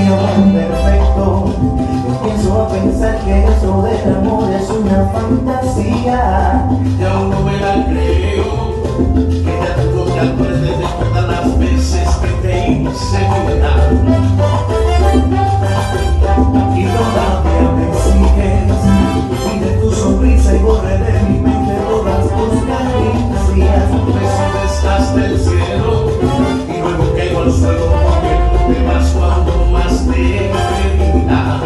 mío perfecto. Empiezo a pensar que eso del amor es una fantasía. Y aún no me la creo, que ya tú te acuerdes de todas las veces que te hice llorar. Y todavía me sigues, y de tu sonrisa y borré de mi mente todas tus caricias. Me subes hasta el cielo y luego caigo al suelo porque te vas cuando más te quería.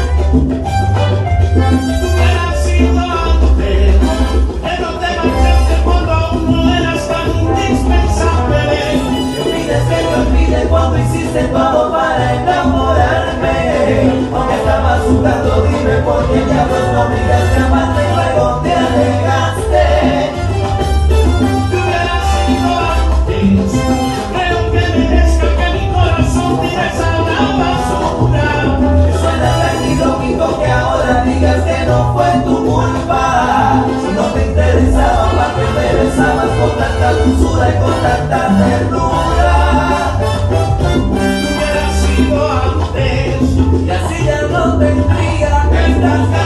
Tú hubieras sido antes, que no te marchaste cuando aún no eras tan indispensable. Me pides que te olvide cuando hiciste todo para enamorarme. Aunque estabas jugando, dime por qué diablos no obligaste a amarte y luego te alegaste. Tú hubieras sido antes, creo que merezca que mi corazón tires a la basura. Suena tan ilógico que ahora digas que no fue tu culpa. Si no te interesaba, ¿para qué me besabas con tanta dulzura y con tanta ternura? Tú hubieras sido antes, Y así ya no tendría estas